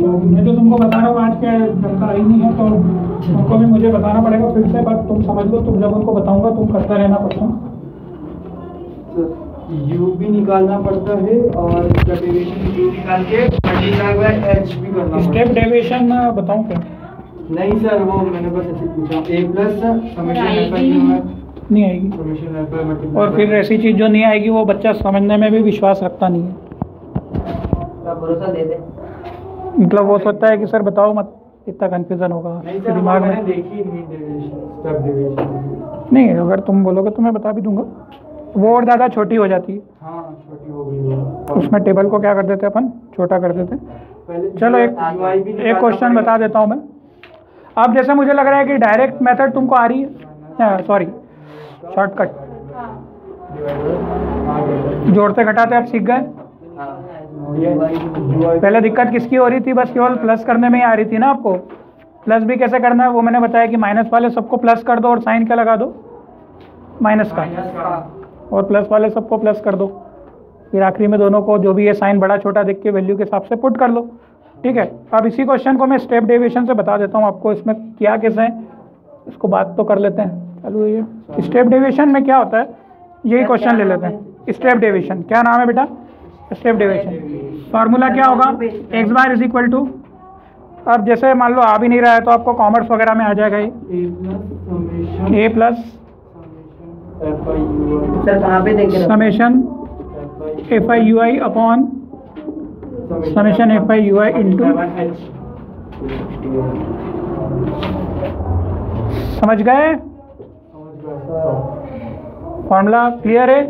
मैं तो तुमको बता रहा हूँ, आज क्या जनता आई नहीं है तो तुमको भी मुझे बताना पड़ेगा फिर से, बट तुम समझ लो, तुम जब उनको बताऊंगा तुम करते रहना क्वेश्चन। यू भी निकालना पड़ता है और इसका डेविएशन यू निकाल के मल्टीप्लाई बाय एच भी करना पड़ता है। स्टेप डेविएशन बताऊं क्या? नहीं सर, वो मैंने बस ऐसे पूछा। A plus summation F I नहीं आएगी, समेशन एफ आई मल्टीप्लाई। और फिर ऐसी चीज़ जो नहीं आएगी वो बच्चा समझने में भी विश्वास रखता नहीं है। भरोसा दे दे, मतलब वो सोचता है कि सर बताओ मत, इतना कंफ्यूजन होगा दिमाग में। देखी नहीं डेविएशन, स्टेप डेविएशन नहीं, अगर तुम बोलोगे तो मैं बता भी दूंगा, वो और ज़्यादा छोटी हो जाती है। हाँ छोटी हो गई है। उसमें टेबल को क्या कर देते अपन, छोटा कर देते। चलो एक क्वेश्चन बता देता हूँ मैं। अब जैसे मुझे लग रहा है कि डायरेक्ट मेथड तुमको आ रही है, सॉरी शॉर्टकट, जोड़ते घटाते आप सीख गए। पहले दिक्कत किसकी हो रही थी, बस केवल प्लस करने में ही आ रही थी ना आपको। प्लस भी कैसे करना है वो मैंने बताया कि माइनस वाले सबको प्लस कर दो और साइन क्या लगा दो, माइनस का, और प्लस वाले सबको प्लस कर दो, फिर आखिरी में दोनों को जो भी है साइन बड़ा छोटा देख के वैल्यू के हिसाब से पुट कर लो। ठीक है, अब इसी क्वेश्चन को मैं स्टेप डेविएशन से बता देता हूँ आपको, इसमें क्या कैसे है इसको बात तो कर लेते हैं। चलो ये स्टेप डेविएशन में क्या होता है, यही क्वेश्चन ले लेते हैं। स्टेप डेविएशन क्या नाम है बेटा, स्टेप डेविएशन फार्मूला क्या होगा, X bar is equal to, अब जैसे मान लो आ भी नहीं रहा है तो आपको कॉमर्स वगैरह में आ जाएगा ये A plus summation F I U I upon summation F I U I into, समझ गए फॉर्मूला, क्लियर है?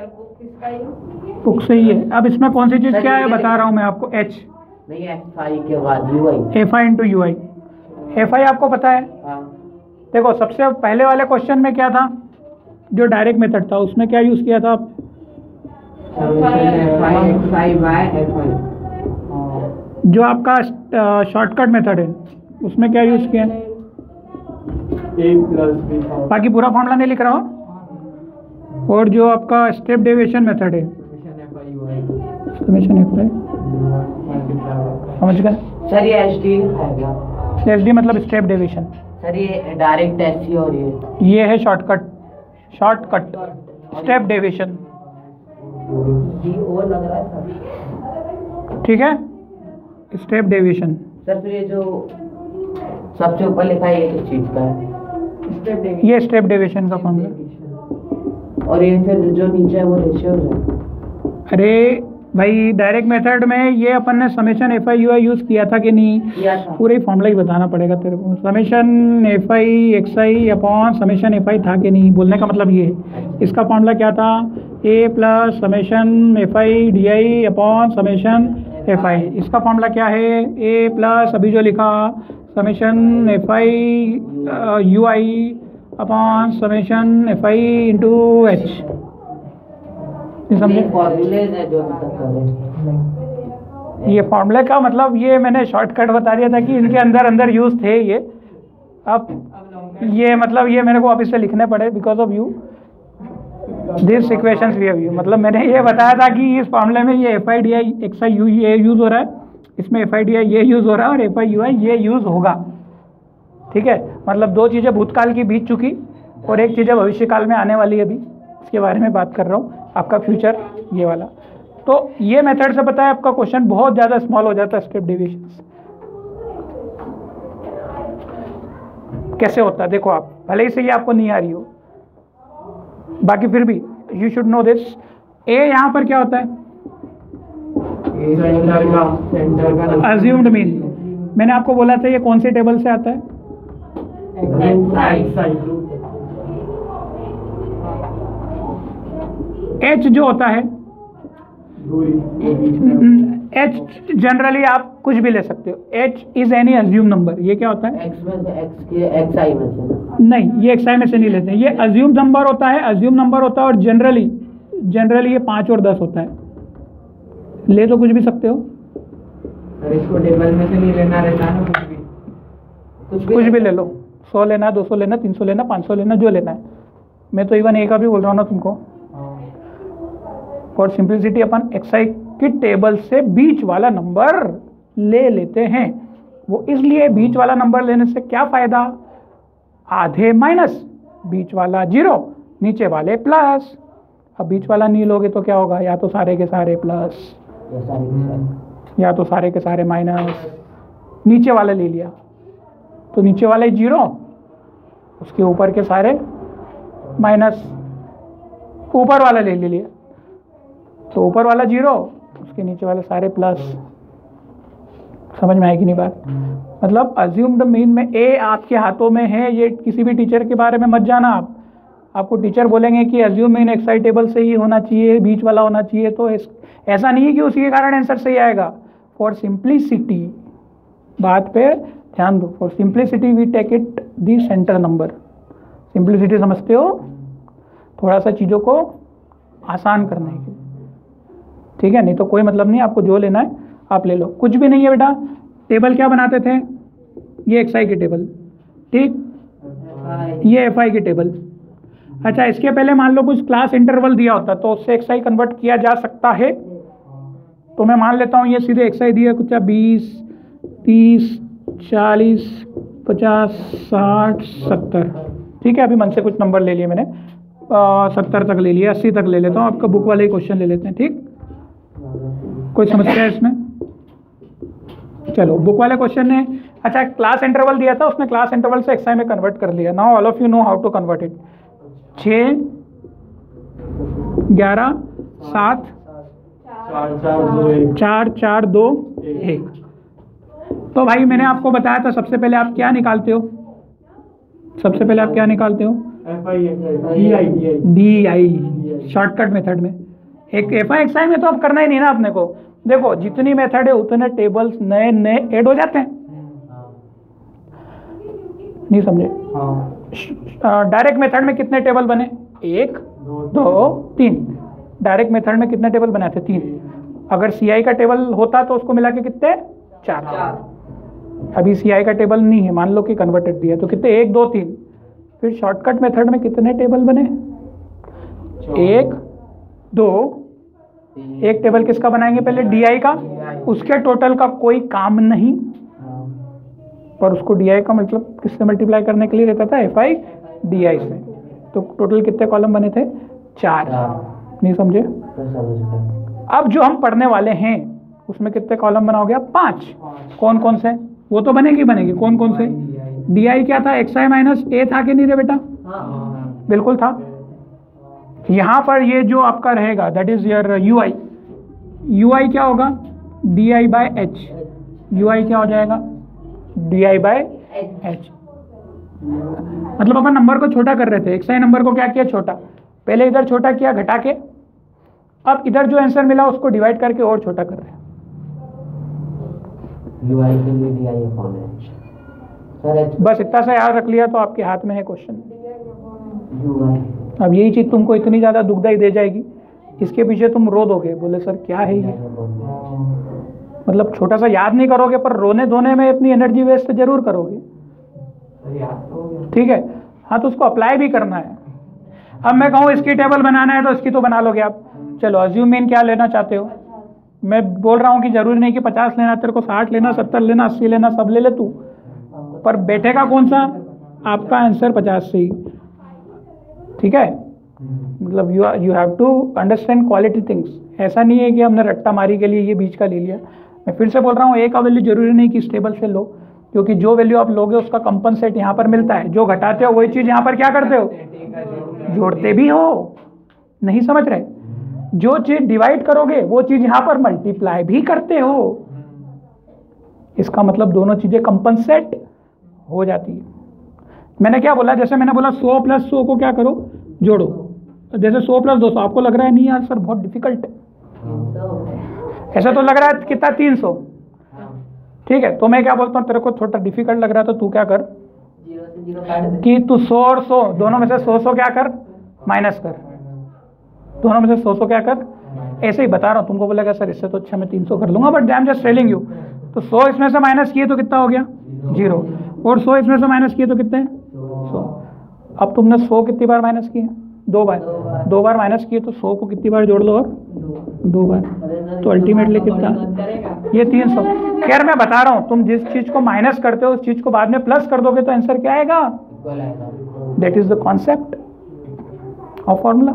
बुक सही है। अब इसमें कौन सी चीज़ क्या है बता रहा हूँ मैं आपको, एच नहीं एफ आई के बाद U I, F I into U I. F I आपको पता है, देखो सबसे पहले वाले क्वेश्चन में क्या था, जो डायरेक्ट मेथड था उसमें क्या यूज़ किया था आप, जो आपका शॉर्टकट मेथड है उसमें क्या यूज़ किया है, बाकी पूरा फॉर्मूला नहीं लिख रहा हूँ। और जो आपका स्टेप डेविएशन मेथड है समेशन एफ आई, समझ गए सर ये एच डी है, एच डी मतलब स्टेप डेविएशन। सर ये डायरेक्ट ऐसी हो रही है, ये है शॉर्टकट, शॉर्टकट स्टेप डेविएशन, लग रहा है सर। ठीक है, स्टेप डेविएशन। सर फिर ये जो सबसे ऊपर लिखा है ये किस चीज का है, ये स्टेप डेविएशन का फॉर्मूला। और ये फिर जो नीचे है वो रेशियो है। अरे भाई डायरेक्ट मेथड में ये अपन ने summation F I U I use किया था कि नहीं, पूरे ही फॉर्मूला ही बताना पड़ेगा तेरे को। Summation F I X I upon summation F I था कि नहीं, बोलने का मतलब ये है। इसका फॉर्मूला क्या था, A plus summation F I D I upon summation F I. इसका फॉर्मूला क्या है, ए प्लस अभी जो लिखा summation F I U I upon summation F I into H. समझे, ये फॉर्मूले का मतलब ये मैंने शॉर्टकट बता दिया था कि इनके अंदर अंदर यूज थे ये। अब ये मतलब ये मेरे को ऑफिस से लिखने पड़े because of you this equations we have you, मतलब मैंने ये बताया था कि इस फॉर्मूले में ये F I D I X I U ये यूज़ हो रहा है, इसमें एफ आई डी आई ये यूज़ हो रहा है और एफ आई यू आई ये यूज़ होगा। ठीक है, मतलब दो चीज़ें भूतकाल की बीत चुकी और एक चीज़ें भविष्य काल में आने वाली है, अभी इसके बारे में बात कर रहा हूँ, आपका फ्यूचर ये वाला। तो ये मेथड से पता है आपका क्वेश्चन बहुत ज़्यादा स्मॉल हो जाता है। स्टेप डेविएशन कैसे होता है देखो, आप भले ही से ये आपको नहीं आ रही हो, बाकी फिर भी यू शुड नो दिस। ए यहाँ पर क्या होता है, अज्यूम्ड मीन। मैंने आपको बोला था ये कौन सी टेबल से आता है, एच जो होता है, एच जनरली आप कुछ भी ले सकते हो, H is any assume number. ये क्या होता है, एक्स आई में से नहीं, ये एक्स आई में से नहीं लेते हैं, ये अज्यूम नंबर होता है, अज्यूम नंबर होता है और जनरली ये 5 और 10 होता है। ले तो कुछ भी सकते हो, इसको टेबल में से नहीं लेना रहता ना, कुछ भी ले लो, 100 लेना, 200 लेना, 300 लेना, 500 लेना, जो लेना है। मैं तो इवन ए का भी बोल रहा हूँ ना तुमको। और सिंपलिसिटी अपन एक्स आई की टेबल से बीच वाला नंबर ले लेते हैं। वो इसलिए बीच वाला नंबर लेने से क्या फ़ायदा, आधे माइनस, बीच वाला 0, नीचे वाले प्लस। अब बीच वाला नहीं लोगे तो क्या होगा, या तो सारे के सारे प्लस या तो सारे के सारे माइनस। नीचे वाला ले लिया तो नीचे वाले 0, उसके ऊपर के सारे माइनस। ऊपर वाला ले लिया तो ऊपर वाला 0, उसके नीचे वाले सारे प्लस। समझ में आएगी नहीं बात। मतलब अज्यूम्ड मीन में ए आपके हाथों में है। ये किसी भी टीचर के बारे में मत जाना आप। आपको टीचर बोलेंगे कि अज्यूम मीन एक्साइटेबल से ही होना चाहिए, बीच वाला होना चाहिए, तो ऐसा नहीं है कि उसी के कारण आंसर सही आएगा। फॉर सिंप्लिसिटी, बात पे ध्यान दो, for simplicity we take it the centre number. Simplicity समझते हो, थोड़ा सा चीज़ों को आसान करने के, ठीक है। नहीं तो कोई मतलब नहीं, आपको जो लेना है आप ले लो। कुछ भी नहीं है बेटा, टेबल क्या बनाते थे, ये एक्स आई की टेबल, ठीक, ये एफ आई की टेबल। अच्छा, इसके पहले मान लो कुछ क्लास इंटरवल दिया होता तो उससे एक्स आई कन्वर्ट किया जा सकता है। तो मैं मान लेता हूँ ये सीधे एक्स आई दिया कुछ 20, 30, 40, 50, 60, 70, ठीक है। अभी मन से कुछ नंबर ले लिए मैंने, 70 तक ले लिया, 80 तक ले लेता हूँ। आपका बुक वाले ही क्वेश्चन ले लेते हैं, ठीक। कोई समस्या है इसमें? चलो, बुक वाले क्वेश्चन ने अच्छा क्लास इंटरवल दिया था, उसने क्लास इंटरवल से एक्स आई में कन्वर्ट कर लिया। Now all of you know how to convert it. 6, 11, 7, 4, 4, 2, 1। तो भाई मैंने आपको बताया था सबसे पहले आप क्या निकालते हो, सबसे पहले आप क्या निकालते हो, डी आई, शॉर्टकट मेथड में। एक एफ आई एक्स आई में तो अब करना ही नहीं ना अपने को। देखो जितनी मेथड है उतने टेबल्स नए नए ऐड हो जाते हैं, नहीं समझे। डायरेक्ट मेथड में कितने टेबल बने, 1, 2, 3। डायरेक्ट मेथड में कितने टेबल बनाए थे, 3। अगर सी आई का टेबल होता तो उसको मिला के कितने, 4। अभी सी आई का टेबल नहीं है, मान लो कि कन्वर्टेड दिया, तो कितने, 1, 2, 3। फिर शॉर्टकट मेथड में कितने टेबल बने, 1, 2। एक टेबल किसका बनाएंगे पहले, डी आई का, उसके टोटल का कोई काम नहीं, पर उसको डी आई का मतलब किससे मल्टीप्लाई करने के लिए रहता था, एफ आई डी आई से। तो टोटल कितने कॉलम बने थे, 4। नहीं समझे। अब जो हम पढ़ने वाले हैं उसमें कितने कॉलम बना हो गया, 5। कौन कौन से, वो तो बनेगी बनेगी, कौन कौन से, डी आई क्या था, एक्स आई माइनस ए था कि नहीं रे बेटा, बिल्कुल था। यहाँ पर ये जो आपका रहेगा that is your U I, U I क्या होगा, D I by H. U I क्या हो जाएगा, डी आई बाय एच। मतलब अपन नंबर को छोटा कर रहे थे, एक्स आई नंबर को क्या किया, छोटा। पहले इधर छोटा किया घटा के, अब इधर जो आंसर मिला उसको डिवाइड करके और छोटा कर रहे हैं। यू आई के लिए D I upon H. Sir बस इतना सा याद रख लिया तो आपके हाथ में है क्वेश्चन। यू आई, अब यही चीज़ तुमको इतनी ज़्यादा दुखदाई दे जाएगी, इसके पीछे तुम रो दोगे, बोले सर क्या है ये। मतलब छोटा सा याद नहीं करोगे पर रोने धोने में अपनी एनर्जी वेस्ट जरूर करोगे, ठीक है। हाँ तो उसको अप्लाई भी करना है। अब मैं कहूँ इसकी टेबल बनाना है तो इसकी तो बना लोगे आप। चलो अज्यूम मीन क्या लेना चाहते हो, मैं बोल रहा हूँ कि जरूरी नहीं कि 50 लेना, तेरे को 60 लेना, 70 लेना, 80 लेना, सब ले ले तू, पर बैठेगा कौन सा, आपका आंसर 50 से ही, ठीक है। मतलब you have to understand quality things. ऐसा नहीं है कि हमने रट्टा मारी के लिए ये बीच का ले लिया। मैं फिर से बोल रहा हूँ, ए का वैल्यू जरूरी नहीं कि इस टेबल से लो, क्योंकि जो वैल्यू आप लोगे उसका कंपनसेट यहाँ पर मिलता है। जो घटाते हो वही चीज़ यहाँ पर क्या करते हो, जोड़ते भी हो, नहीं समझ रहे। जो चीज़ डिवाइड करोगे वो चीज़ यहाँ पर मल्टीप्लाई भी करते हो। इसका मतलब दोनों चीज़ें कंपनसेट हो जाती है। मैंने क्या बोला, जैसे मैंने बोला 100 + 100 को क्या करो, जोड़ो। जैसे 100 + 200, आपको लग रहा है नहीं यार सर बहुत डिफिकल्ट है, ऐसा तो लग रहा है कितना 300, ठीक है। तो मैं क्या बोलता हूँ, तेरे को थोड़ा डिफिकल्ट लग रहा है तो तू क्या कर कि तू 100 और 100 दोनों में से 100 क्या कर, माइनस कर। दोनों में से 100 क्या कर, ऐसे ही बता रहा हूँ। तुमको बोलेगा सर इससे तो अच्छा मैं 300 कर लूंगा, but I am just telling you. तो 100 इसमें से माइनस किए तो कितना हो गया, 0, और 100 इसमें से माइनस किए तो कितने, 100। अब तुमने 100 कितनी बार माइनस किए, 2 बार। 2 बार माइनस किए तो 100 को कितनी बार जोड़ लो, और 2 बार। तो अल्टीमेटली कितना, ये 300। खैर मैं बता रहा हूँ, तुम जिस चीज को माइनस करते हो उस चीज को बाद में प्लस कर दोगे तो आंसर क्या आएगा? That is the concept of formula.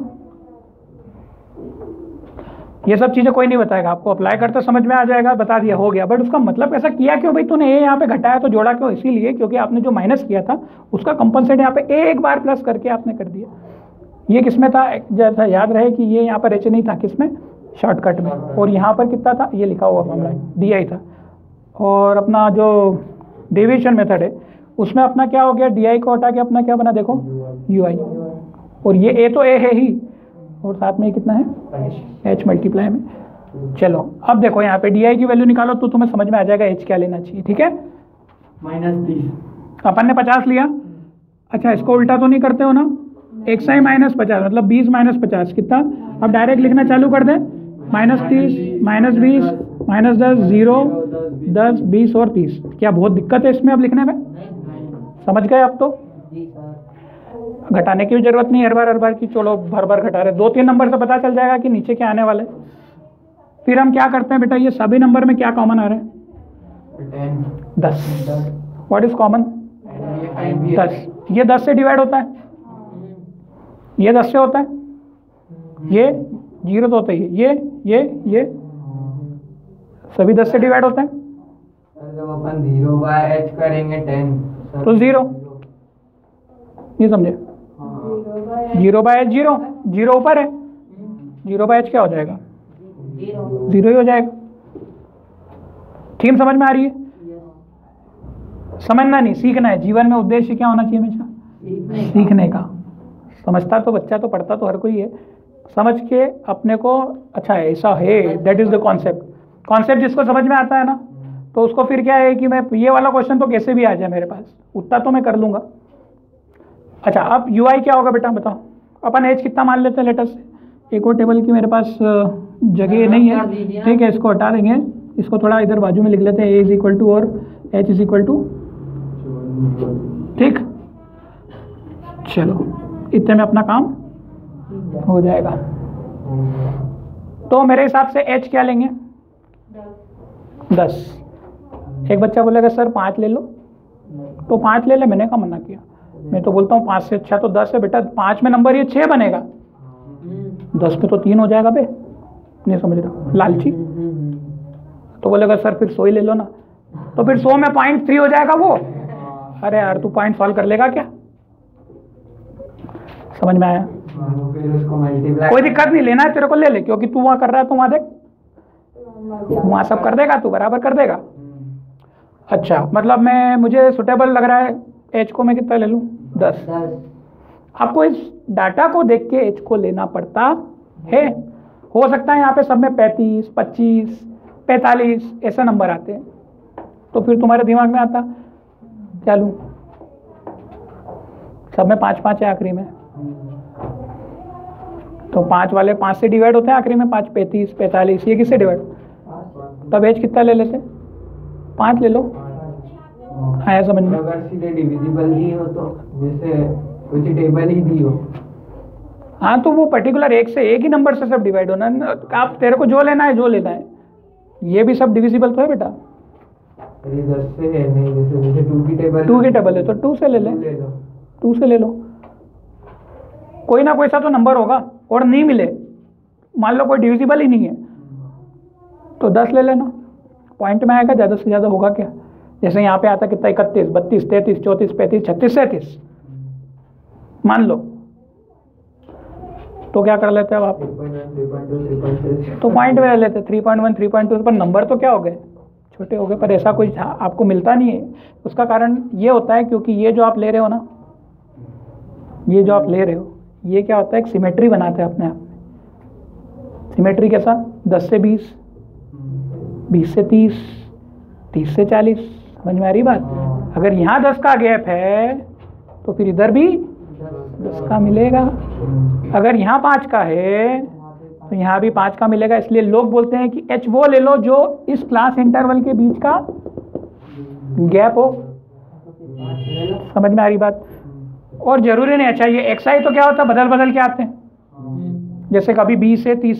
ये सब चीजें कोई नहीं बताएगा आपको, अप्लाई करते समझ में आ जाएगा, बता दिया हो गया। बट उसका मतलब ऐसा किया क्यों भाई तूने, ये यहाँ पे घटाया तो जोड़ा क्यों? इसीलिए क्योंकि आपने जो माइनस किया था उसका कंपनसेट यहाँ पे एक बार प्लस करके आपने कर दिया। ये किसमें था, जैसा याद रहे कि ये यहाँ पर एच नहीं था, किसमें, शॉर्टकट में। और यहाँ पर कितना था, ये लिखा हुआ फॉर्मूला DI था। और अपना जो डेविएशन मेथड है उसमें अपना क्या हो गया, DI को हटा के अपना क्या बना देखो, UI। और ये A तो A है ही, और साथ में कितना है, H मल्टीप्लाई में। चलो अब देखो यहाँ पे DI की वैल्यू निकालो तो तुम्हें समझ में आ जाएगा H क्या लेना चाहिए। ठीक है, -30 अपन ने 50 लिया। अच्छा इसको उल्टा तो नहीं करते हो ना, XI -50 मतलब 20 -50 कितना। अब डायरेक्ट लिखना चालू कर दे, -30 -20 -10 0 10 20 और 30। क्या बहुत दिक्कत है इसमें अब लिखने में? समझ गए अब तो? घटाने की भी जरूरत नहीं हर बार की, चलो भर भर घटा रहे। 2-3 नंबर से पता चल जाएगा कि नीचे क्या आने वाले। फिर हम क्या करते हैं बेटा, ये सभी नंबर में क्या कॉमन आ रहा है, 10। What is common, 10। ये 10 से डिवाइड होता है, ये 10 से होता है, ये 0 तो होता ही है, ये सभी 10 से डिवाइड होते हैं। जब अपन 0/h करेंगे 10 तो 0, ये समझे, 0/h 0 ऊपर है, 0/h क्या हो जाएगा, 0 ही हो जाएगा। ठीक समझ में आ रही है? समझना नहीं, सीखना है। जीवन में उद्देश्य क्या होना चाहिए हमेशा, सीखने का। समझता तो बच्चा तो पढ़ता तो हर कोई है, समझ के अपने को, अच्छा है ऐसा है, that is the concept. Concept जिसको समझ में आता है ना, तो उसको फिर क्या है कि मैं ये वाला क्वेश्चन तो कैसे भी आ जाए मेरे पास, उतना तो मैं कर लूंगा। अच्छा अब UI क्या होगा बेटा बताओ। अपन H कितना मान लेते हैं लेटर से, एक और टेबल की मेरे पास जगह नहीं है, ठीक है इसको हटा देंगे, इसको थोड़ा इधर बाजू में लिख लेते हैं, A = और H = ठीक। चलो इतने में अपना काम हो जाएगा। तो मेरे हिसाब से H क्या लेंगे, 10। एक बच्चा बोलेगा सर 5 ले लो, तो 5 ले ले, मैंने कहा मना किया। मैं तो बोलता हूँ 5 से अच्छा तो 10 है बेटा, 5 में नंबर ये 6 बनेगा, 10 पे तो 3 हो जाएगा बे, नहीं समझ रहा, लालची। तो बोलेगा सर फिर 100 ही ले लो ना, तो फिर 100 में 0.3 हो जाएगा वो। अरे यार तू पॉइंट सॉल्व कर लेगा क्या? समझ में आया? कोई दिक्कत नहीं, लेना है तेरे को ले ले, क्योंकि तू वहां कर रहा है तो वहां देख, वहां सब कर देगा, तू बराबर कर देगा। अच्छा मतलब मुझे सुटेबल लग रहा है H को मैं कितना ले लूँ, 10। आपको इस डाटा को देख के H को लेना पड़ता है। हो सकता है यहाँ पे सब में 35, 25, 45 ऐसा नंबर आते हैं, तो फिर तुम्हारे दिमाग में आता क्या लूँ, सब में 5-5 है आखिरी में, तो 5 वाले 5 से डिवाइड होते हैं आखिरी में, 5 35 45, ये किससे डिवाइड, तब H कितना ले लेते, 5 ले लो। आया समझ में? अगर सीधे डिविजिबल ही हो तो, जैसे कुछ टेबल ही दी हो, हाँ तो वो पर्टिकुलर एक से एक ही नंबर से सब डिवाइड होना, आप तेरे को जो लेना है जो लेना है, ये भी सब डिविजिबल तो है बेटा। ये 10 से है नहीं, जैसे 2 की टेबल है तो 2 से ले ले, 2 से ले लो। कोई ना कोई सा तो नंबर होगा, और नहीं मिले, मान लो कोई डिविजिबल ही नहीं है, तो 10 ले लेना, पॉइंट में आएगा, ज़्यादा से ज़्यादा होगा क्या। जैसे यहाँ पे आता कितना, 31 32 33 34 35 36 37 मान लो, तो क्या कर लेते हैं अब आप, तो पॉइंट में ले लेते 3.1 3.2, पर नंबर तो क्या हो गए, छोटे हो गए, पर ऐसा कुछ आपको मिलता नहीं है। उसका कारण ये होता है क्योंकि ये जो आप ले रहे हो ना, ये जो आप ले रहे हो, ये क्या होता है, एक सिमेट्री बनाते हैं अपने आप में। सिमेट्री कैसा, 10 से 20, 20 से 30, 30 से 40, समझ में आ रही बात। अगर यहाँ 10 का गैप है तो फिर इधर भी 10 का मिलेगा, अगर यहाँ 5 का है तो यहाँ भी 5 का मिलेगा। इसलिए लोग बोलते हैं कि H वो ले लो जो इस क्लास इंटरवल के बीच का गैप हो। समझ में आ रही बात। और जरूरी नहीं, अच्छा ये XI तो क्या होता है, बदल बदल के आते हैं, जैसे कभी 20 से 30 है,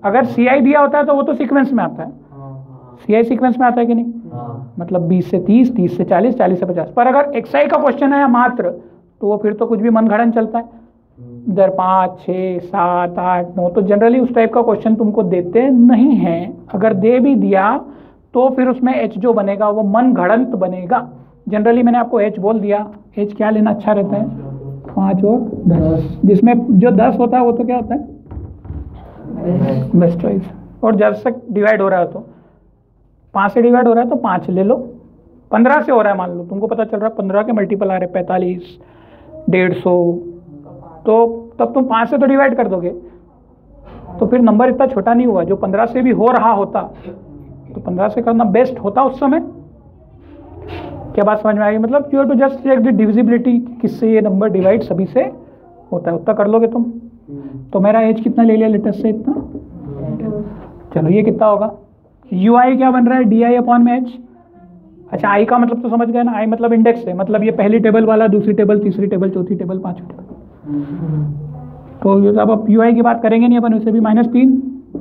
अगर CI दिया होता है तो वो तो सीक्वेंस में आता है, CI सीक्वेंस में आता है कि नहीं, मतलब 20 से 30, 30 से 40, 40 से 50। पर अगर XI का क्वेश्चन है मात्र, तो वो फिर तो कुछ भी मनगढ़ंत चलता है, इधर 5, 6, 7, 8, 9। तो जनरली उस टाइप का क्वेश्चन तुमको देते नहीं हैं। अगर दे भी दिया तो फिर उसमें H जो बनेगा वो मनगढ़ंत बनेगा। जनरली मैंने आपको H बोल दिया। H क्या लेना अच्छा रहता है, 5 और 10, जिसमें जो 10 होता है वो तो क्या होता है, बेस्ट चॉइस। और 10 से डिवाइड हो रहा है तो 5 से डिवाइड हो रहा है तो 5 ले लो। 15 से हो रहा है मान लो, तुमको पता चल रहा है 15 के मल्टीपल आ रहे 45, 150, तो तब तुम 5 से तो डिवाइड कर दोगे, तो फिर नंबर इतना छोटा नहीं हुआ। जो 15 से भी हो रहा होता तो 15 से करना बेस्ट होता उस समय। क्या बात समझ में आएगी? मतलब you have to just check the divisibility, किससे ये नंबर डिवाइड सभी से होता है, उतना कर लोगे तुम। तो मेरा एज कितना ले लिया लेटेस्ट से, इतना। चलो ये कितना होगा, UI क्या बन रहा है, DI अपॉन में H। अच्छा I का मतलब तो समझ गए ना, I मतलब इंडेक्स है, मतलब ये पहली टेबल वाला, दूसरी टेबल, तीसरी टेबल, चौथी टेबल, पांचवी टेबल। तो ये अब UI की बात करेंगे नहीं अपन, उसे भी -3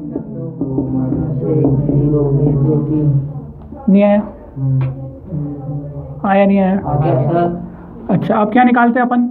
नहीं आया, आया नहीं आया। अच्छा अब क्या निकालते हैं अपन,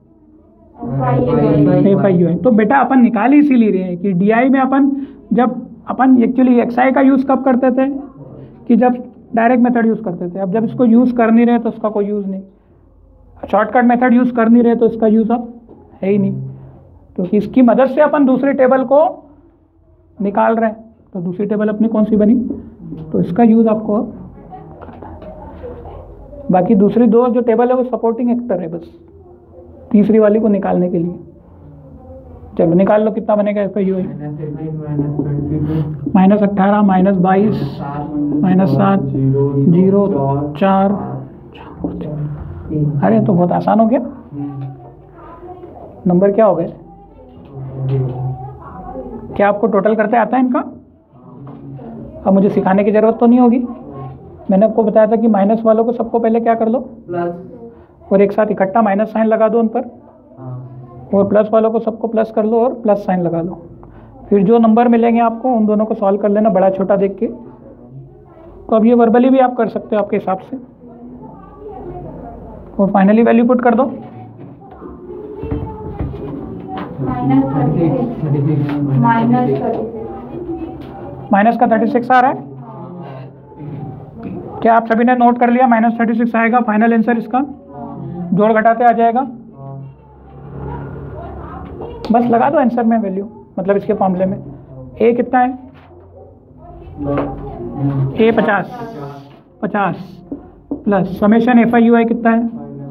FI। तो बेटा अपन निकाल ही इसीलिए रहे हैं कि DI में अपन, जब अपन एक्चुअली XI का यूज़ कब करते थे कि जब डायरेक्ट मेथड यूज़ करते थे। अब जब इसको यूज़ कर नहीं रहे तो उसका कोई यूज़ नहीं, शॉर्टकट मेथड यूज़ कर नहीं रहे तो इसका यूज़ अब है ही नहीं, क्योंकि इसकी मदद से अपन दूसरी टेबल को निकाल रहे हैं। तो दूसरी टेबल अपनी कौन सी बनी, तो इसका यूज़ आपको अब करना है। बाकी दूसरी दो जो टेबल है वो सपोर्टिंग एक्टर है बस, तीसरी वाली को निकालने के लिए। चलो निकाल लो, कितना बनेगा FI UI, -18, -22, -7, 0, 4। अरे तो बहुत आसान हो गया, नंबर क्या हो गए। क्या आपको टोटल करते आता है इनका? अब मुझे सिखाने की ज़रूरत तो नहीं होगी। मैंने आपको बताया था कि माइनस वालों को सबको पहले क्या कर लो, प्लस, और एक साथ इकट्ठा माइनस साइन लगा दो उन पर, और प्लस वालों को सबको प्लस कर लो और प्लस साइन लगा लो। फिर जो नंबर मिलेंगे आपको उन दोनों को सॉल्व कर लेना, बड़ा छोटा देख के। तो अब ये वर्बली भी आप कर सकते हो आपके हिसाब से, और फाइनली वैल्यू पुट कर दो। माइनस का 36 आ रहा है। क्या आप सभी ने नोट कर लिया, -36 आएगा फाइनल आंसर इसका, जोड़ घटाते आ जाएगा। बस लगा दो आंसर में वैल्यू, मतलब इसके फॉर्मूले में। A कितना है, A 50 plus summation FI UI कितना है,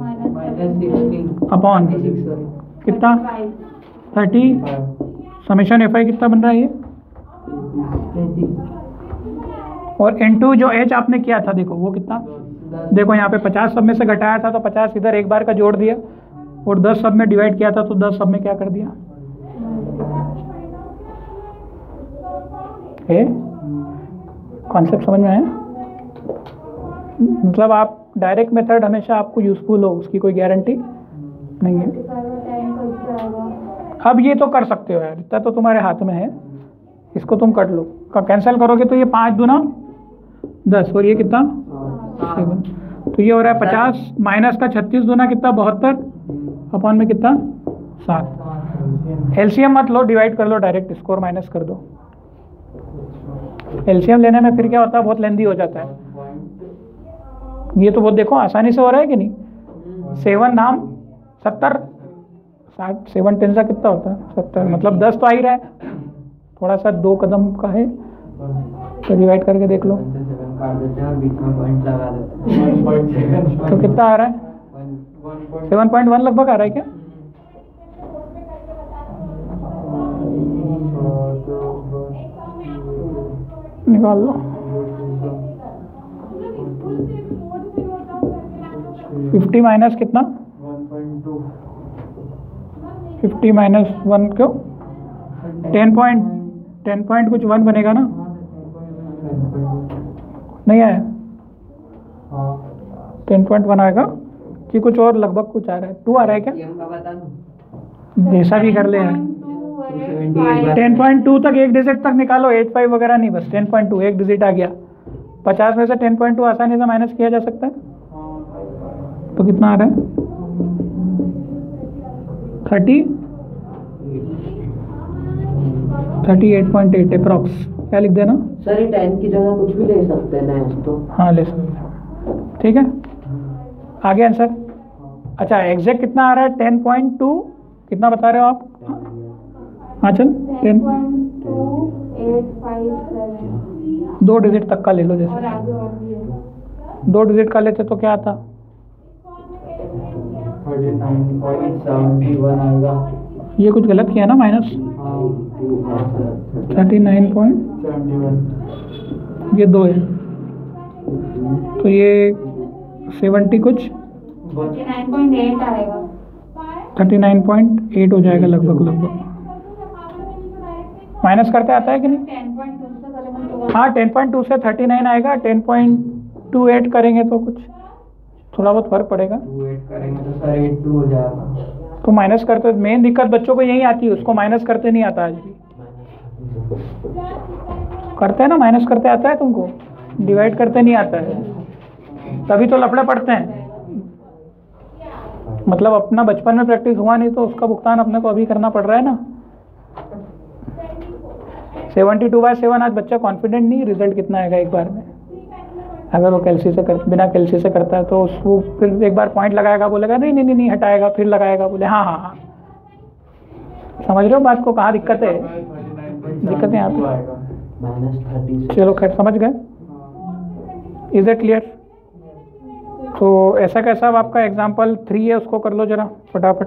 अपॉन कितना 30, समेशन FI कितना बन रहा है ये, और इनटू जो H आपने किया था देखो वो कितना, देखो यहाँ पे 50 सब में से घटाया था तो 50 इधर एक बार का जोड़ दिया, और 10 सब में डिवाइड किया था तो 10 सब में क्या कर दिया। कॉन्सेप्ट समझ में आया? मतलब आप डायरेक्ट मेथड हमेशा आपको यूजफुल हो, उसकी कोई गारंटी नहीं है। अब ये तो कर सकते हो यार, इतना तो तुम्हारे हाथ में है, इसको तुम कर लो। कैंसिल करोगे तो ये 5 दूना 10, और ये कितना 7, तो ये हो रहा है 50, माइनस का 36 दूना कितना 72, अपॉन में कितना 7। एलसीएम मत लो, डिवाइड कर लो डायरेक्ट, स्कोर माइनस कर दो। एलसीएम लेने में फिर क्या होता है, बहुत लेंदी हो जाता है। ये तो बहुत देखो आसानी से हो रहा है कि नहीं। 7 नाम 70, 7 10 का कितना होता है 70, मतलब 10 तो आ ही रहा है, थोड़ा सा 2 कदम का है तो डिवाइड करके देख लो तो कितना आ रहा है, 7.1 लगभग आ रहा है क्या। निकाल लो, 50 माइनस कितना 50 माइनस 1 क्यों 10 पॉइंट कुछ 1 बनेगा ना, नहीं आया 10.1 आएगा कि कुछ और लगभग कुछ आ रहा है, 2 आ रहा है क्या, जैसा भी कर ले यार। 10.2 तक एक डिजिट तक निकालो, 85 वगैरह नहीं, बस 10.2 एक डिजिट आ गया। 50 में से 10.2 आसानी से माइनस किया जा सकता है। तो कितना आ रहा है? 38.8 अप्रॉक्स। क्या लिख देना? सर ये 10 की जगह कुछ भी ले सकते हैं ना तो? हाँ ले सकते हैं, ठीक है। आगे आंसर। अच्छा एग्जैक्ट कितना आ रहा है? 10.2 कितना बता रहे हो आप? हाँ चल 10.2857 दो डिजिट तक का ले लो, और जैसे आगे और भी है। 2 डिजिट का लेते तो क्या आता? 39.71 आएगा। ये कुछ गलत किया ना, माइनस 39.71 ये 2 है, तो ये 70 कुछ 39.8 आएगा। 39.8 हो जाएगा लगभग। माइनस करते आता है कि नहीं? 10.2 से करेंगे तो हाँ 10.2 से 39 आएगा, 10.28 करेंगे तो कुछ थोड़ा बहुत फर्क पड़ेगा। 28 करेंगे तो सर 82 हो जाएगा। तो माइनस करते, मेन दिक्कत बच्चों को यही आती है, उसको माइनस करते नहीं आता। आज भी करते हैं ना, माइनस करते आता है तुमको, डिवाइड करते नहीं आता है, तभी तो लफड़े पड़ते हैं। मतलब अपना बचपन में प्रैक्टिस हुआ नहीं तो उसका भुगतान अपने को अभी करना पड़ रहा है ना। 72/7 आज बच्चा कॉन्फिडेंट नहीं, रिजल्ट कितना आएगा एक बार में। अगर वो कैल्सी से बिना कैल्सी से करता है तो वो फिर एक बार पॉइंट लगाएगा, बोलेगा नहीं हटाएगा, फिर लगाएगा, बोले हाँ। समझ रहे हो बात को, कहाँ दिक्कत है? दिक्कत है यहाँ पे। -30। चलो खैर समझ गए। Is it clear? तो ऐसा कैसा अब आपका एग्जाम्पल 3 है, उसको कर लो जरा फटाफट।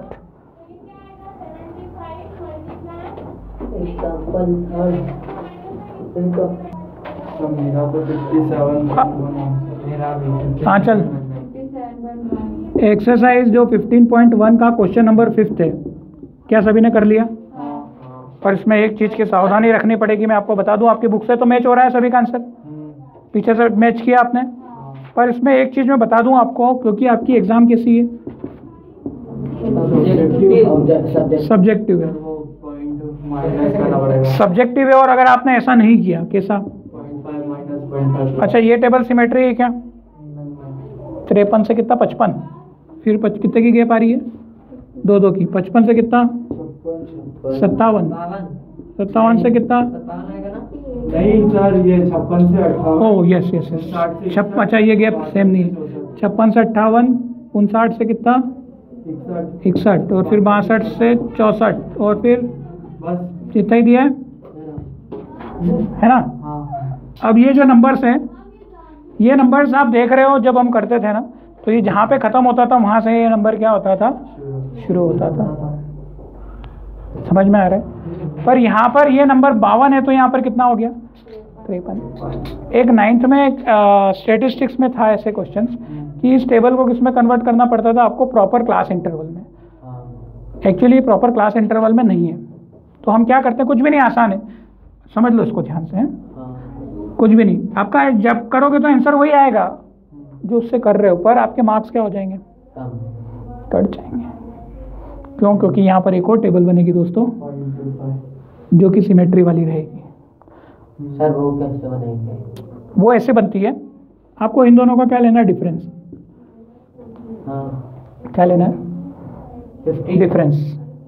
एग्जाम्पल तो मेरा तो 57 मेरा भी। हाँ चल, 57.1 एक्सरसाइज जो 15.1 का क्वेश्चन नंबर 5 है, क्या सभी ने कर लिया? पर इसमें एक चीज़ की सावधानी रखनी पड़ेगी, मैं आपको बता दूं, आपकी बुक से तो मैच हो रहा है सभी का आंसर, पीछे से मैच किया आपने, पर इसमें एक चीज़ मैं बता दूं आपको, क्योंकि आपकी एग्ज़ाम कैसी है? सब्जेक्टिव है। माइनस करना पड़ेगा। सब्जेक्टिव है, और अगर आपने ऐसा नहीं किया, कैसा? 0.5 माइनस 0.5। अच्छा ये टेबल सिमेट्री है क्या? 53 से कितना? 55। फिर कितने की गैप आ रही है? 2 की। 55 से कितना? 57। 57 से कितना? नहीं सर ये 56 से 58। Oh yes. 56। अच्छा ये गैप सेम नहीं है। 56 से 58, 59 से कितना? 61, और फिर 62 से 64, और फिर बस कितना ही दिया है ना? हाँ। अब ये जो नंबर्स हैं, ये नंबर्स आप देख रहे हो, जब हम करते थे ना तो ये जहाँ पे ख़त्म होता था वहाँ से ये नंबर क्या होता था? शुरू होता था। समझ में आ रहा है? पर यहाँ पर ये नंबर 52 है, तो यहाँ पर कितना हो गया? 53। एक 9th में स्टैटिस्टिक्स में था ऐसे क्वेश्चंस कि इस टेबल को किस में कन्वर्ट करना पड़ता था आपको? प्रॉपर क्लास इंटरवल में। एक्चुअली प्रॉपर क्लास इंटरवल में नहीं है, तो हम क्या करते हैं, कुछ भी नहीं, आसान है, समझ लो इसको ध्यान से। कुछ भी नहीं, आपका जब करोगे तो आंसर वही आएगा जो उससे कर रहे हो, पर आपके मार्क्स क्या हो जाएंगे? कट जाएंगे। क्यों? क्योंकि यहाँ पर एक और टेबल बनेगी दोस्तों, 0.25। जो कि सिमेट्री वाली रहेगी। सर वो कैसे बनेंगे? वो ऐसे बनती है, आपको इन दोनों का क्या लेना है? डिफरेंस। क्या लेना है? 50। डिफरेंस।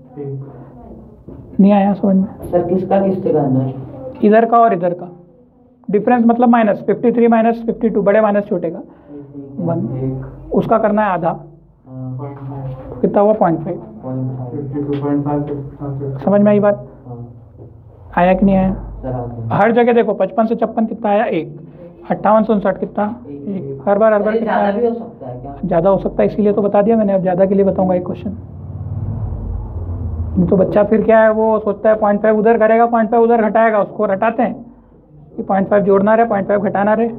नहीं आया समझ में? सर किसका किससे करना है? इधर का और इधर का डिफरेंस, मतलब माइनस 53 माइनस 52, बड़े माइनस छोटे का 1, उसका करना है आधा, कितना हुआ? 0.5। 52.5। समझ में आई बात? आया कि नहीं आया? सर हर जगह देखो, 55 से 56 कितना आया? 1। 58 से 59 कितना? 1। हर बार कितना ज़्यादा आया? भी हो सकता है क्या? ज़्यादा हो सकता है, इसीलिए तो बता दिया मैंने। अब ज़्यादा के लिए बताऊंगा एक क्वेश्चन। तो बच्चा फिर क्या है, वो सोचता है 0.5 उधर करेगा, 0.5 उधर घटाएगा, उसको रटाते हैं कि 0.5 जोड़ना रहे, 0.5 घटाना रहे,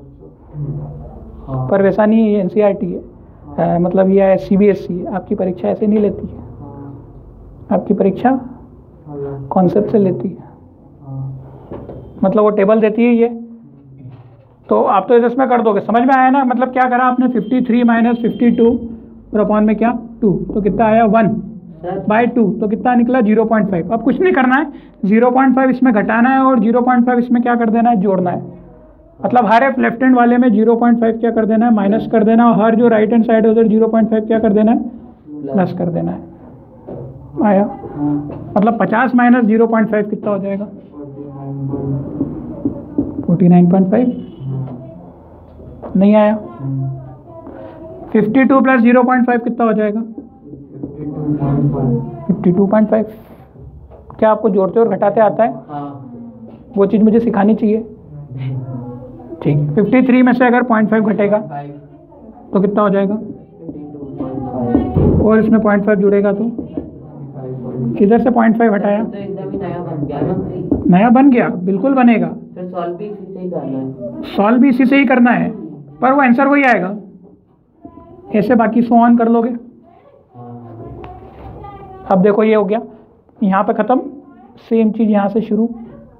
पर वैसा नहीं है। NCERT है, मतलब ये है CBSE है, आपकी परीक्षा ऐसे नहीं लेती है। आपकी परीक्षा कॉन्सेप्ट से लेती है, मतलब वो टेबल देती है ये, तो आप तो इसमें कर दोगे। समझ में आया ना? मतलब क्या करा आपने? 53 माइनस 52 और अपॉन में क्या? 2, तो कितना आया? 1। बाय 2, तो कितना निकला 0.5। अब कुछ नहीं करना है, 0.5 इसमें घटाना है और 0.5 इसमें क्या कर देना है, जोड़ना है। मतलब हर एक लेफ्ट हैंड वाले में 0.5 क्या कर देना है, माइनस कर देना, और हर जो राइट हैंड साइड है उधर 0.5 क्या कर देना है, प्लस कर देना है। आया? मतलब 50 माइनस 0.5 कितना हो जाएगा, 49.5। नहीं आया? 52 प्लस 0.5 कितना हो जाएगा, 52.5। क्या आपको जोड़ते और घटाते आता है? वो चीज़ मुझे सिखानी चाहिए। ठीक, 53 में से अगर 0.5 घटेगा तो कितना हो जाएगा, और इसमें 0.5 जुड़ेगा तो किधर से 0.5 हटाया, तो एकदम ही नया बन गया ना। नया बन गया, बिल्कुल बनेगा। फिर सॉल्व भी इसी से ही करना है। सॉल्व भी इसी से ही करना है, पर वो आंसर वही आएगा। ऐसे बाकी सो ऑन कर लोगे। अब देखो ये हो गया, यहाँ पे ख़त्म, सेम चीज़ यहाँ से शुरू।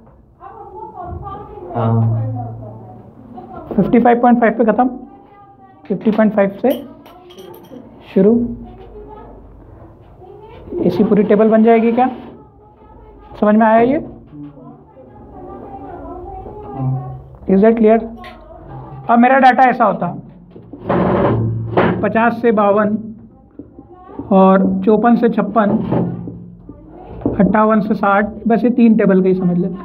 55.5 पे ख़त्म, 50.5 से शुरू। ऐसी पूरी टेबल बन जाएगी क्या? समझ में आया ये? Is that clear? अब मेरा डाटा ऐसा होता, 50 से 52 और 54 से 56, 58 से 60, बस ये 3 टेबल का ही समझ लेते।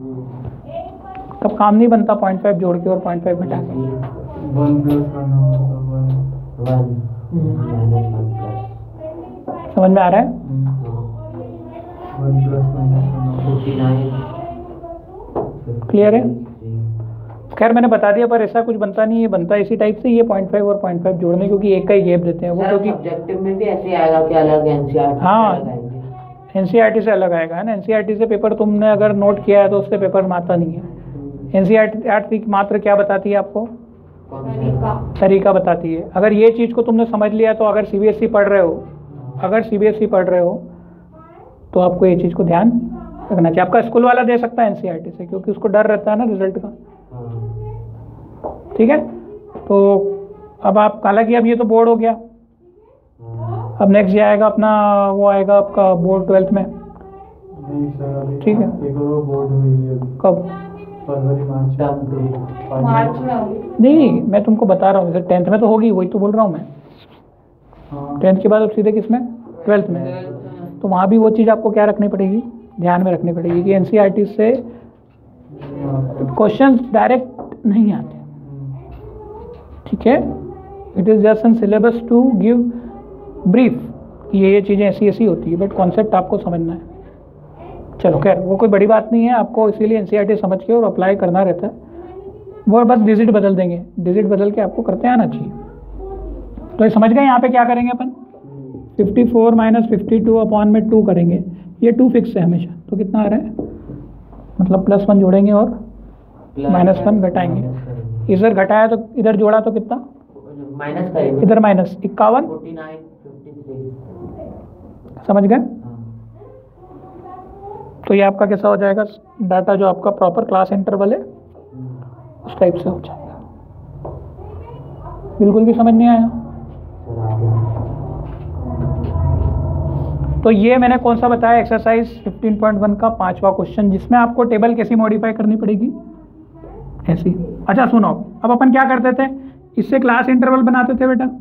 तब काम नहीं बनता 0.5 जोड़ के और 0.5 घटा के। 1 प्लस करना होगा, 1 समझ में आ रहा है? 1 प्लस माइनस करना होगा। 49 क्लियर है? खैर मैंने बता दिया, पर ऐसा कुछ बनता नहीं है, बनता इसी टाइप से, ये 0.5 और 0.5 जोड़ने, क्योंकि एक का ही गैप देते हैं वो, क्योंकि ऑब्जेक्टिव में भी ऐसे आएगा कि अलग एनसीईआरटी हाँ, एनसीईआरटी से अलग आएगा, है ना। एनसीईआरटी से पेपर तुमने अगर नोट किया है तो उससे पेपर में आता नहीं है। एनसीईआरटी मात्र क्या बताती है आपको, तरीका बताती है। अगर ये चीज़ को तुमने समझ लिया तो अगर सीबीएसई पढ़ रहे हो, तो आपको ये चीज़ को ध्यान रखना चाहिए। आपका स्कूल वाला दे सकता है एनसीईआरटी से, क्योंकि उसको डर रहता है ना रिजल्ट का। ठीक है, तो अब आप, हालांकि अब ये तो बोर्ड हो गया, अब नेक्स्ट ये आएगा अपना, वो आएगा आपका बोर्ड 12th में। नहीं सर, अभी ठीक है। एक और बोर्ड हुई है अभी, कब? फरवरी मार्च मार्च में होगी। नहीं, मैं तुमको बता रहा हूँ, जैसे 10th में तो होगी, वही तो बोल रहा हूँ मैं। 10th के बाद अब सीधे किस में, 12th में। तो वहाँ भी वो चीज़ आपको क्या रखनी पड़ेगी, ध्यान में रखनी पड़ेगी कि एनसीईआरटी से क्वेश्चंस डायरेक्ट नहीं आते। ठीक है, it is just an syllabus to give brief कि ये चीज़ें ऐसी ऐसी होती है, बट कॉन्सेप्ट आपको समझना है। चलो खैर, वो कोई बड़ी बात नहीं है, आपको इसीलिए एनसीईआरटी समझ के और अप्लाई करना रहता है। वो बस डिजिट बदल देंगे, डिजिट बदल के आपको करते आना चाहिए। तो ये समझ गए, यहाँ पे क्या करेंगे अपन, 54 माइनस 52 अपॉन में 2 करेंगे। ये 2 फिक्स है हमेशा, तो कितना आ रहा है, मतलब +1 जोड़ेंगे और -1 घटाएंगे। इधर घटाया तो इधर जोड़ा तो कितना, माइनस करेंगे, इधर माइनस 51। 49 53। समझ गए? तो ये आपका कैसा हो जाएगा डाटा, जो आपका प्रॉपर क्लास इंटरवल है उस टाइप से हो जाएगा। बिल्कुल भी समझ नहीं आया? तो ये मैंने कौन सा बताया, एक्सरसाइज 15.1 का 5वां क्वेश्चन, जिसमें आपको टेबल कैसी मॉडिफाई करनी पड़ेगी, ऐसी। अच्छा सुनो, अब अपन क्या करते थे, इससे क्लास इंटरवल बनाते थे बेटा।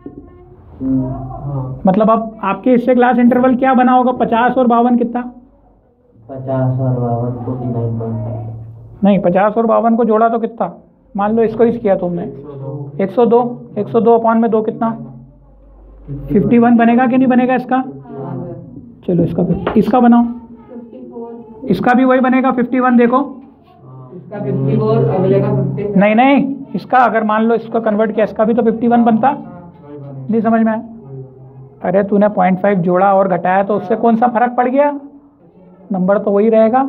मतलब अब आपके इससे क्लास इंटरवल क्या बना होगा, 50 और 52 कितना, 50 और 52 49.5। नहीं, 50 और 52 को जोड़ा तो कितना, मान लो इसको ही किया तुमने, 102। 102 अपॉन में 2 कितना, 51 बनेगा कि नहीं बनेगा इसका? चलो इसका बनाओ, 54। इसका भी वही बनेगा 51। देखो इसका 54, अगले का 50। नहीं, इसका अगर मान लो इसको कन्वर्ट किया, इसका भी तो 51 बनता। नहीं समझ में आया? अरे तूने 0.5 जोड़ा और घटाया तो उससे कौन सा फर्क पड़ गया, नंबर तो वही रहेगा।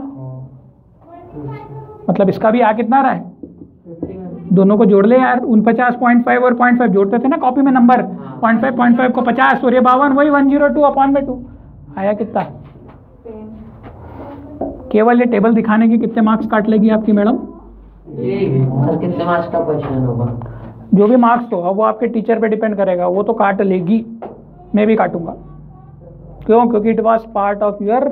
मतलब इसका भी आ कितना रहा है, दोनों को जोड़ ले यार। 49 0.5 और 0.5 जोड़ते थे ना कॉपी में नंबर, 0.5 को 50 और ये 52, वही 102 अपॉन में 2 आया कितना। केवल ये टेबल दिखाने के कितने मार्क्स काट लेगी आपकी मैडम? सर कितने मार्क्स का क्वेश्चन होगा? जो भी मार्क्स हो, अब वो आपके टीचर पे डिपेंड करेगा, वो तो काट लेगी, मैं भी काटूंगा। क्यों? क्योंकि it was part of your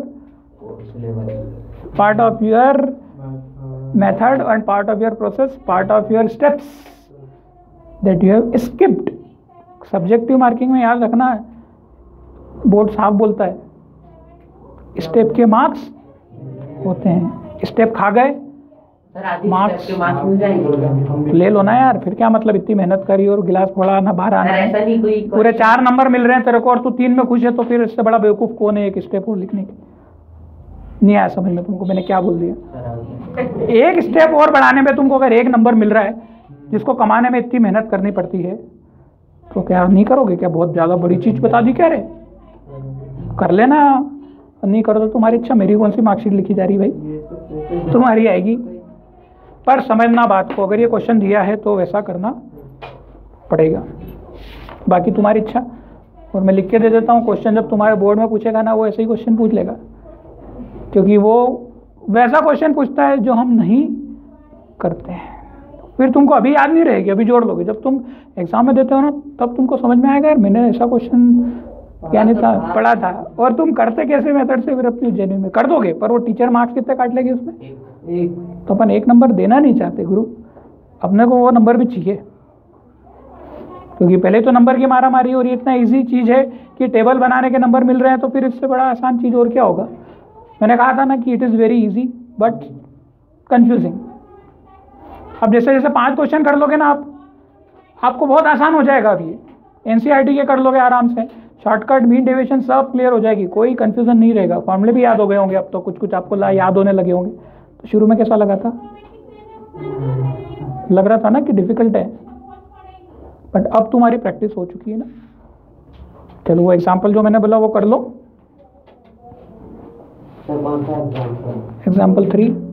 method and part of your process, part of your steps that you have skipped. Subjective marking में याद रखना है, बोर्ड साफ बोलता है स्टेप के मार्क्स होते हैं। स्टेप खा गए मार्क्स मिल जाएंगे। ले लो ना यार, फिर क्या मतलब इतनी मेहनत करी और गिलास फोड़ा ना बाहर आना ऐसा है। नहीं कोई पूरे 4 नंबर मिल रहे हैं तेरे को और तू 3 में खुश है, तो फिर इससे बड़ा बेवकूफ़ कौन है एक स्टेप और लिखने की? नहीं आया समझ में तुमको मैंने क्या बोल दिया? एक स्टेप और बढ़ाने में तुमको अगर 1 नंबर मिल रहा है, जिसको कमाने में इतनी मेहनत करनी पड़ती है, तो क्या नहीं करोगे? क्या बहुत ज़्यादा बड़ी चीज़ बता दी क्या रे? कर लेना, नहीं करो तो तुम्हारी इच्छा। मेरी कौन सी मार्कशीट लिखी जा रही भाई? तुम्हारी आएगी। पर समझना बात को, अगर ये क्वेश्चन दिया है तो वैसा करना पड़ेगा, बाकी तुम्हारी इच्छा। और मैं लिख के दे देता हूँ, क्वेश्चन जब तुम्हारे बोर्ड में पूछेगा ना, वो ऐसे ही क्वेश्चन पूछ लेगा, क्योंकि वो वैसा क्वेश्चन पूछता है जो हम नहीं करते हैं। फिर तुमको अभी याद नहीं रहेगी, अभी जोड़ लोगे। जब तुम एग्जाम में देते हो ना, तब तुमको समझ में आएगा यार मैंने ऐसा क्वेश्चन क्या नहीं था, पढ़ा था। और तुम करते कैसे मेथड से, फिर अपनी जेन्युइन में कर दोगे, पर वो टीचर मार्क्स कितने काट लेगी उसमें? तो अपन 1 नंबर देना नहीं चाहते गुरु, अपने को वो नंबर भी चाहिए, क्योंकि पहले तो नंबर की मारा मारी और ये इतना इजी चीज़ है कि टेबल बनाने के नंबर मिल रहे हैं, तो फिर इससे बड़ा आसान चीज़ और क्या होगा? मैंने कहा था ना कि it is very easy but confusing. अब जैसे जैसे 5 क्वेश्चन कर लोगे ना आपको बहुत आसान हो जाएगा। अभी एनसीईआरटी के कर लोगे आराम से, शॉर्टकट मीन डेविएशन सब क्लियर हो जाएगी, कोई कंफ्यूजन नहीं रहेगा। फॉर्मूले भी याद हो गए होंगे, अब तो कुछ कुछ आपको याद होने लगे होंगे। तो शुरू में कैसा लगा था? लग रहा था ना कि डिफिकल्ट है, बट अब तुम्हारी प्रैक्टिस हो चुकी है ना। चलो वो एग्जाम्पल जो मैंने बोला वो कर लो। एग्जाम्पल 3